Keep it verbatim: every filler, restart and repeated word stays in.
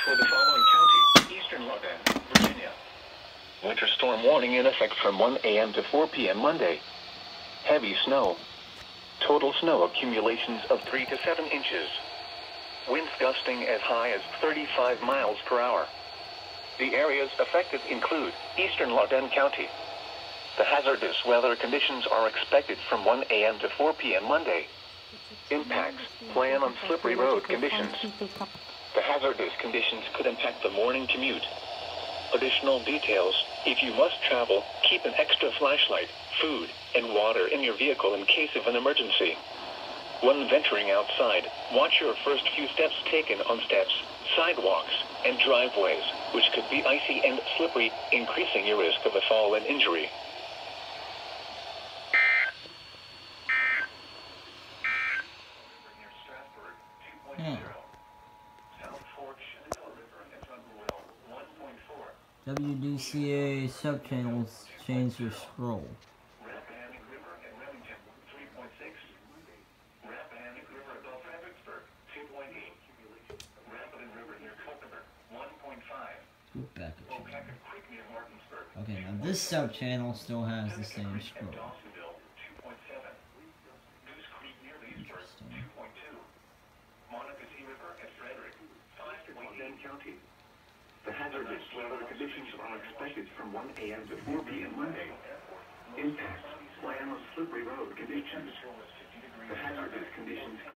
for the following county: Eastern Loudoun, Virginia. Winter storm warning in effect from one A M to four P M Monday. Heavy snow. Total snow accumulations of three to seven inches. Winds gusting as high as thirty-five miles per hour. The areas affected include Eastern Loudoun County. The hazardous weather conditions are expected from one A M to four P M Monday. Impacts: plan on slippery road conditions. The hazardous conditions could impact the morning commute. Additional details: if you must travel, keep an extra flashlight, food, and water in your vehicle in case of an emergency. When venturing outside, watch your first few steps taken on steps, sidewalks, and driveways, which could be icy and slippery, increasing your risk of a fall and injury. Yeah. W D C A subchannels change your scroll. Look back at you. Okay, now this subchannel still has the same scroll. Interesting. The hazardous weather conditions are expected from one A M to four P M Monday. Impacts: plan on slippery road conditions. The hazardous conditions